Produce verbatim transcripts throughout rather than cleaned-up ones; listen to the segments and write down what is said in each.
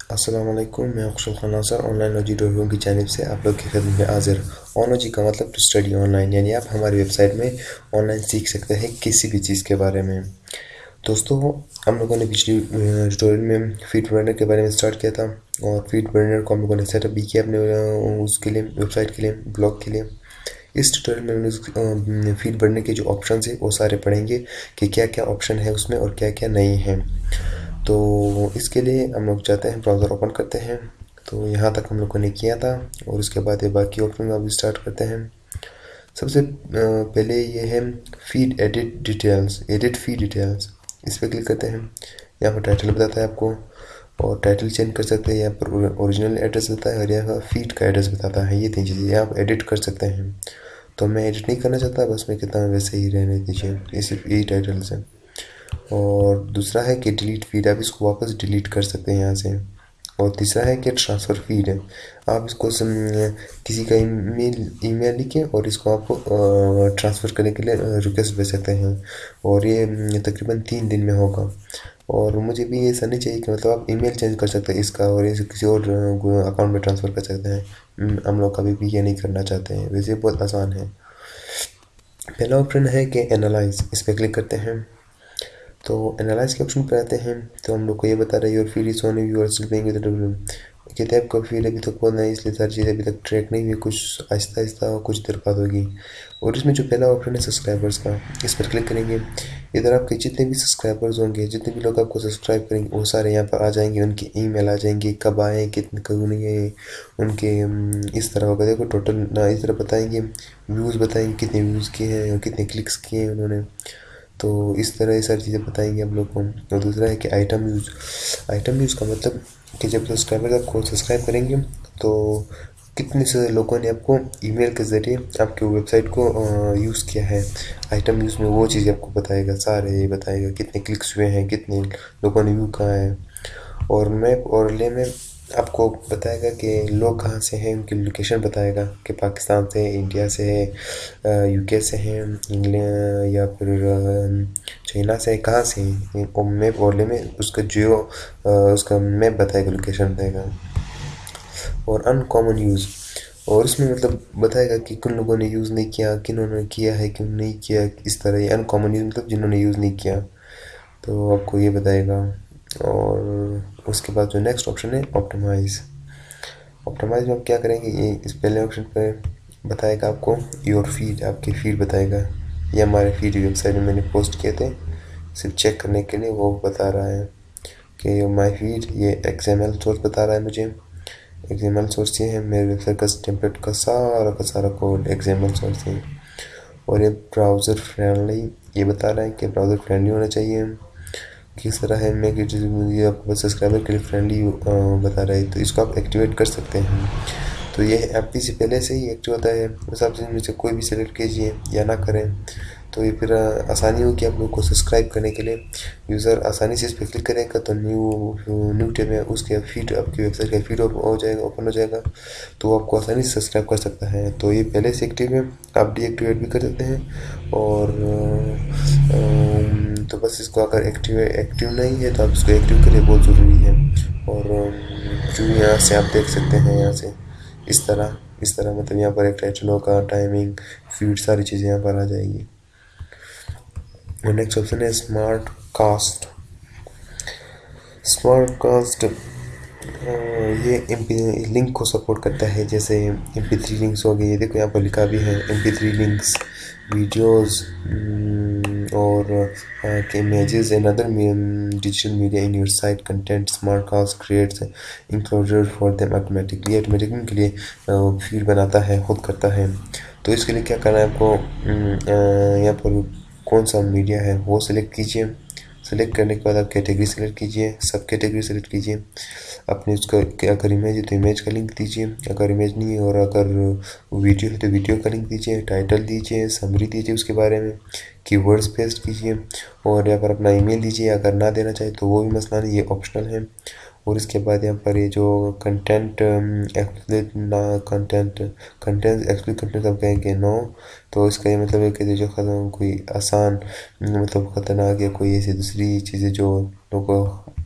अस्सलाम वालेकुम, मैं Afzal Khan Nasar onlineology dot com की जानिब से आप लोग की खिदमत में हाजिर। ऑनलॉजी का मतलब टू स्टडी ऑनलाइन, यानी आप हमारी वेबसाइट में ऑनलाइन सीख सकते हैं किसी भी चीज़ के बारे में। दोस्तों, हम लोगों ने पिछली ट्यूटोरियल में फीड बर्नर के बारे में स्टार्ट किया था और फीड बर्नर को हम लोगों ने सेटअप भी किया अपने उसके लिए, वेबसाइट के लिए, ब्लॉग के लिए। इस ट्यूटोरियल में हम फीड बर्नर के जो ऑप्शन है वो सारे पढ़ेंगे कि क्या क्या ऑप्शन है उसमें और क्या क्या नहीं है। तो इसके लिए हम लोग जाते हैं, ब्राउज़र ओपन करते हैं। तो यहाँ तक हम लोगों ने किया था और उसके बाद ये बाकी ऑप्शन अभी स्टार्ट करते हैं। सबसे पहले ये है feed edit details, edit feed details. इस पर क्लिक करते हैं। यहाँ पर टाइटल बताता है आपको और टाइटल चेंज कर सकते हैं। यहाँ पर ओरिजिनल एड्रेस बताता है और यहाँ फीड का एड्रेस बताता है। ये तीन चीज़ें आप एडिट कर सकते हैं। तो मैं एडिट नहीं करना चाहता, बस मैं कहता हूँ वैसे ही रहने दीजिए, ये सिर्फ यही टाइटल से। और दूसरा है कि डिलीट फीड, आप इसको वापस डिलीट कर सकते हैं यहाँ से। और तीसरा है कि ट्रांसफ़र फीड है, आप इसको किसी का ईमेल ईमेल लिखें और इसको आप ट्रांसफ़र करने के लिए रिक्वेस्ट भेज सकते हैं और ये तकरीबन तीन दिन में होगा। और मुझे भी ऐसा नहीं चाहिए कि मतलब आप ईमेल चेंज कर सकते हैं इसका और इसे किसी और अकाउंट में ट्रांसफ़र कर सकते हैं। हम लोग कभी भी ये नहीं करना चाहते हैं, वैसे बहुत आसान है। पहला ऑप्शन है कि एनालाइज, इस पर क्लिक करते हैं। तो एनालाइज के ऑप्शन पर आते हैं तो हम लोग को ये बता रहा है your feed is on you are still paying with कहते हैं आपका फीड अभी तक बहुत नहीं, इसलिए सारी चीज़ें अभी तक ट्रैक नहीं हुई, कुछ आहिस्ता आहिस्ता कुछ देर बाद होगी। और इसमें जो पहला ऑप्शन है सब्सक्राइबर्स का, इस पर क्लिक करेंगे। इधर आपके जितने भी सब्सक्राइबर्स होंगे, जितने भी लोग आपको सब्सक्राइब करेंगे वो सारे यहाँ पर आ जाएंगे, उनके ईमेल आ जाएंगे, कब आए, कितने कब नहीं आए, उनके इस तरह होगा। देखो टोटल ना इस तरह बताएंगे, व्यूज़ बताएंगे कितने व्यूज़ किए हैं और कितने क्लिक्स किए हैं उन्होंने। तो इस तरह ये सारी चीज़ें बताएंगे हम लोग को। और दूसरा है कि आइटम यूज़, आइटम यूज़ का मतलब कि जब सब्सक्राइबर आपको सब्सक्राइब करेंगे तो कितने से लोगों ने आपको ईमेल के ज़रिए आपकी वेबसाइट को यूज़ किया है। आइटम यूज़ में वो चीज़ आपको बताएगा, सारे बताएगा कितने क्लिक्स हुए हैं, कितने लोगों ने व्यू कहा है। और मैप और ले में आपको बताएगा कि लोग कहाँ से हैं, उनकी लोकेशन बताएगा कि पाकिस्तान से, इंडिया से है, यूके से हैं, इंग्लैंड या फिर चाइना से, कहाँ से हैं। और मैप और ले में उसका जियो उसका मैप बताएगा, लोकेशन बताएगा। और अनकॉमन यूज़, और इसमें मतलब बताएगा कि किन लोगों ने यूज़ नहीं किया, किन्होंने किया है, किन नहीं किया। इस तरह ये अनकॉमन यूज़ मतलब जिन्होंने यूज़ नहीं किया, तो आपको ये बताएगा। और उसके बाद जो नेक्स्ट ऑप्शन है ऑप्टिमाइज़, ऑप्टिमाइज़ में आप क्या करेंगे, ये इस पहले ऑप्शन पर बताएगा आपको योर फीड, आपकी फीड बताएगा। ये हमारे फीड वेबसाइट में मैंने पोस्ट किए थे, सिर्फ चेक करने के लिए वो बता रहा है कि माई फीड, ये एक्सएमएल सोर्स बता रहा है मुझे। एक्सएमएल सोर्स ये है मेरे वेबसाइट का टेम्पलेट का सारा का सारा कोड एक्सएमएल सोर्स है। और ये ब्राउज़र फ्रेंडली, ये बता रहा है कि ब्राउज़र फ्रेंडली होना चाहिए। किस तरह है, मैं ये आपको सब्सक्राइबर के लिए फ्रेंडली बता रहा है, तो इसको आप एक्टिवेट कर सकते हैं। तो ये ऐप से पहले से ही एक्टिव होता है, उस आप में से कोई भी सेलेक्ट कीजिए या ना करें, तो ये फिर आसानी होगी आप लोग को सब्सक्राइब करने के लिए। यूज़र आसानी से इस पर क्लिक करेगा तो न्यू न्यू टेब में उसके फीड, आपकी वेबसाइट का फीड हो जाएगा, ओपन हो जाएगा, तो आपको आसानी से सब्सक्राइब कर सकता है। तो ये पहले से एक्टिव है, आप डीएक्टिवेट भी कर सकते हैं। और तो बस इसको अगर एक्टिव एक्टिव नहीं है तो आप इसको एक्टिव करिए, बहुत ज़रूरी है। और जो यहाँ से आप देख सकते हैं, यहाँ से इस तरह इस तरह मतलब यहाँ पर एक टाइटल होगा, टाइमिंग, फीड, सारी चीज़ें यहाँ पर आ जाएगी। और नेक्स्ट ऑप्शन है स्मार्ट कास्ट। स्मार्ट कास्ट ये एम पी लिंक को सपोर्ट करता है, जैसे एम पी थ्री लिंक्स हो गए, ये देखो यहाँ पर लिखा भी है M P three links, videos और images and other digital media in your site content. Smart cast creates enclosure for them automatically, automatically के लिए फीड बनाता है, खुद करता है। तो इसके लिए क्या करना है आपको, यहाँ पर कौन सा मीडिया है वो सिलेक्ट कीजिए। सेलेक्ट करने के बाद आप कैटेगरी सेलेक्ट कीजिए, सब कैटेगरी सेलेक्ट कीजिए अपने उसका। अगर इमेज है तो इमेज का लिंक दीजिए, अगर इमेज नहीं है और अगर वीडियो है तो वीडियो का लिंक दीजिए, टाइटल दीजिए, समरी दीजिए उसके बारे में, कीवर्ड्स पेस्ट कीजिए और यहाँ पर अपना ईमेल दीजिए। अगर ना देना चाहे तो वो भी मसला नहीं, ये ऑप्शनल है। और इसके बाद यहाँ पर ये जो कंटेंट एक्सप्लिसिट ना कंटेंट कंटेंट एक्सप्लिसिट कंटेंट आप कहेंगे नो, तो इसका ये मतलब है कि जो ख़त्म कोई आसान मतलब ख़तरनाक या कोई ऐसी दूसरी चीज़ें जो लोगों को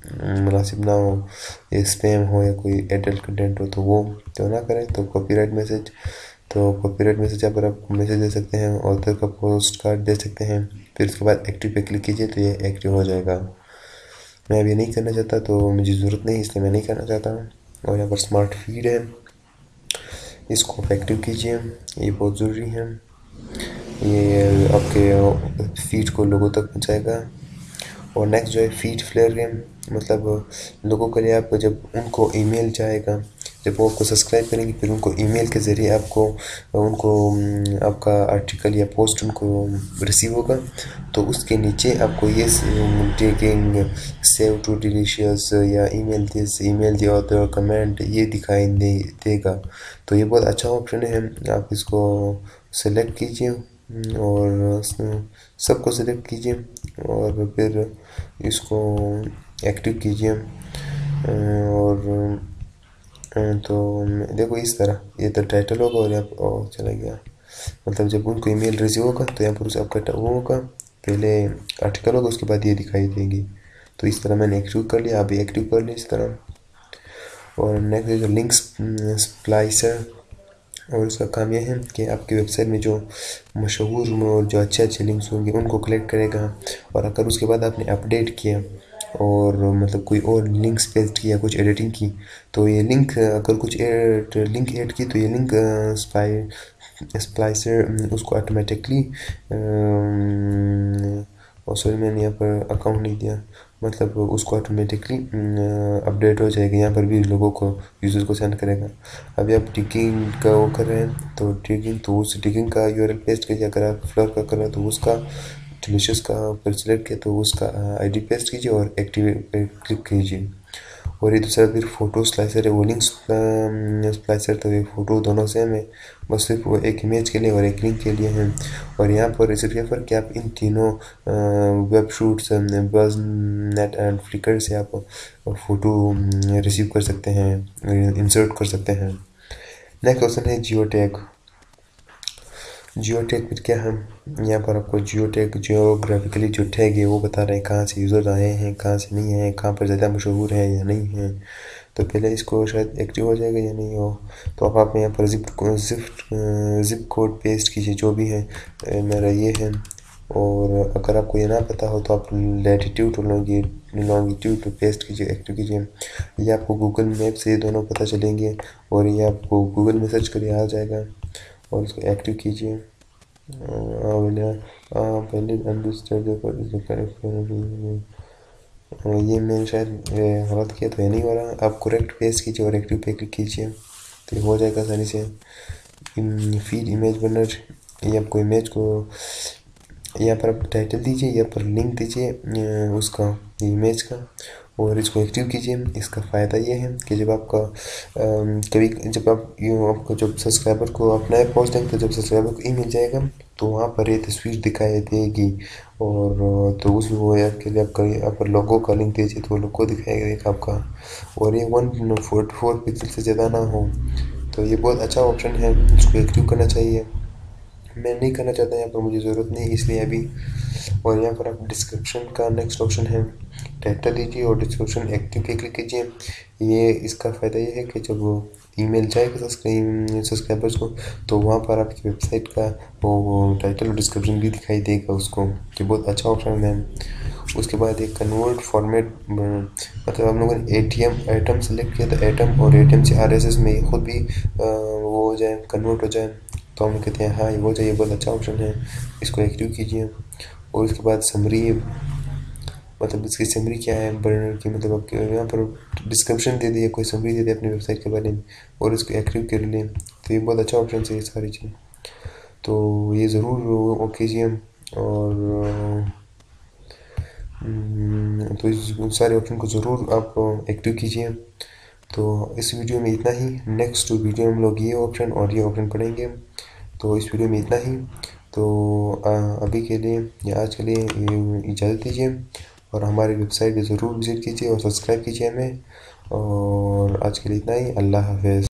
मुनासिब ना हो, ये स्पैम हो या कोई एडल्ट कंटेंट हो तो वो तो ना करें। तो कॉपीराइट मैसेज तो कॉपीराइट मैसेज पर आप मैसेज दे सकते हैं, ऑथर का पोस्ट कार्ड दे सकते हैं। फिर उसके बाद एक्टिव पे क्लिक कीजिए तो ये एक्टिव हो जाएगा। मैं अभी नहीं करना चाहता, तो मुझे ज़रूरत नहीं, इसलिए मैं नहीं करना चाहता हूँ। और यहाँ पर स्मार्ट फीड है, इसको एक्टिव कीजिए, ये बहुत ज़रूरी है। ये आपके फीड को लोगों तक पहुँचाएगा। और नेक्स्ट जो है फीड फ्लेयर है, मतलब लोगों के लिए आपको जब उनको ईमेल जाएगा, जब वो आपको सब्सक्राइब करेंगे, फिर उनको ईमेल के ज़रिए आपको उनको आपका आर्टिकल या पोस्ट उनको रिसीव होगा, तो उसके नीचे आपको ये टेगिंग सेव टू डिलीशियस या email this email the author comment ये दिखाई दे देगा। तो ये बहुत अच्छा ऑप्शन है, आप इसको सेलेक्ट कीजिए और सबको सेलेक्ट कीजिए और फिर इसको एक्टिव कीजिए। और तो देखो इस तरह ये तो टाइटल होगा और यहाँ पर चला गया, मतलब जब उनको ईमेल रिसीव होगा तो यहाँ पर उसे आपका वो होगा, पहले आर्टिकल होगा उसके बाद ये दिखाई देगी। तो इस तरह मैंने एक्टिव कर लिया, आप भी एक्टिव कर लिया इस तरह। और नेक्स्ट जो लिंक स्प्लाइसर, और उसका काम यह है कि आपकी वेबसाइट में जो मशहूर और जो अच्छे अच्छे लिंक्स होंगे उनको कलेक्ट करेगा। और अगर उसके बाद आपने अपडेट किया और मतलब कोई और लिंक्स पेस्ट किया, कुछ एडिटिंग की, तो ये लिंक अगर कुछ एड लिंक ऐड की तो ये लिंक स्पाई स्प्लाइसर उसको ऑटोमेटिकली, और सॉरी मैंने यहाँ पर अकाउंट नहीं दिया, मतलब उसको ऑटोमेटिकली अपडेट हो जाएगा, यहाँ पर भी लोगों को यूज़र को सेंड करेगा। अभी आप डिगिंग का वो कर रहे हैं तो डिगिंग तो उस डिगिंग का यूआरएल पेस्ट कीजिए। अगर आप फ्लोर का कर रहे हैं तो उसका डिलीशियस का पर सिलेक्ट किया तो उसका आईडी पेस्ट कीजिए और एक्टिव पे क्लिक कीजिए। और ये दूसरा फिर फ़ोटो स्लाइसर है, वो लिंक स्प्लाइसर, तो ये फ़ोटो दोनों सेम है, बस सिर्फ वो एक इमेज के लिए और एक लिंक के लिए हैं। और यहाँ पर सिर्फ ये फ़र्क कि आप इन तीनों web shoots, Buzznet and Flickr से आप फ़ोटो रिसीव कर सकते हैं, इंसर्ट कर सकते हैं। नेक्स्ट ऑप्शन है जियो टैग। जियो टैग में क्या हम यहाँ पर आपको जियो टैग जियोग्राफिकली जो टैग है वो बता रहे हैं कहाँ से यूज़र आए हैं, कहाँ से नहीं है, कहाँ पर ज़्यादा मशहूर है या नहीं है। तो पहले इसको शायद एक्टिव हो जाएगा या नहीं हो, तो अब आप यहाँ पर zip zip zip code paste कीजिए जो भी है, मेरा ये है। और अगर आपको ये ना पता हो तो आप लैटिट्यूड और लॉन्गिट्यूड पेस्ट कीजिए, एक्टिव कीजिए। ये आपको गूगल मैप से ये दोनों पता चलेंगे और ये आपको गूगल में सर्च करिए आ जाएगा और इसको एक्टिव कीजिए। पहले अंडरस्टैंड ये मैंने शायद गलत किया तो ये नहीं हो रहा, आप करेक्ट पेस्ट कीजिए और एक्टिव पे क्लिक कीजिए तो ये हो जाएगा आसानी से। फीड इमेज बनर, ये आपको इमेज को यहाँ पर आप टाइटल दीजिए, यहाँ पर लिंक दीजिए उसका इमेज का और इसको एक्टिव कीजिए। इसका फ़ायदा ये है कि जब आपका कभी जब आप यूँ आपको जब सब्सक्राइबर को आप नए पोस्ट देंगे तो जब सब्सक्राइबर को ईमेल जाएगा तो वहाँ पर ये तस्वीर दिखाई देगी और तो उस वो ऐप के लिए आपका यहाँ पर लोगो का लिंक दीजिए तो लोगो दिखाएगा आपका, और ये वन फोर्टी फोर पिक्सल से ज़्यादा ना हो। तो ये बहुत अच्छा ऑप्शन है, इसको एक्टिव करना चाहिए। मैं नहीं करना चाहता, यहाँ पर मुझे ज़रूरत नहीं इसलिए अभी। और यहाँ पर आप डिस्क्रिप्शन का नेक्स्ट ऑप्शन है, टाइटल दीजिए और डिस्क्रिप्शन एक्टिव पे क्लिक कीजिए। ये इसका फ़ायदा ये है कि जब वो ईमेल जाएगा सब्सक्राइबर्स को तो वहाँ पर आपकी वेबसाइट का वो टाइटल और डिस्क्रिप्शन भी दिखाई देगा उसको, कि बहुत अच्छा ऑप्शन है। उसके बाद एक कन्वर्ट फॉर्मेट, मतलब हम लोगों ने एटीएम आइटम सेलेक्ट किया तो एटम और एटीएम से आरएसएस में खुद भी वो हो जाए, कन्वर्ट हो जाए, तो हम कहते हैं हाँ ये हो जाए, बहुत अच्छा ऑप्शन है, इसको एक्टिव कीजिए। और उसके बाद समरी, मतलब इसकी समरी क्या है बर्नर की, मतलब आपके यहाँ पर डिस्क्रिप्शन दे दिए, कोई समरी दे दिए अपनी वेबसाइट के बारे में और इसको एक्टिव कर लें, तो ये बहुत अच्छा ऑप्शन है ये सारी चीज़। तो ये ज़रूर वो कीजिए और तो इस सारे ऑप्शन को ज़रूर आप एक्टिव कीजिए। तो इस वीडियो में इतना ही, नेक्स्ट वीडियो में हम लोग ये ऑप्शन और ये ऑप्शन पढ़ेंगे। तो इस वीडियो में इतना ही, तो अभी के लिए या आज के लिए इजाज़त दीजिए और हमारी वेबसाइट पे ज़रूर विज़िट कीजिए और सब्सक्राइब कीजिए हमें। और आज के लिए इतना ही, अल्लाह हाफ़िज़।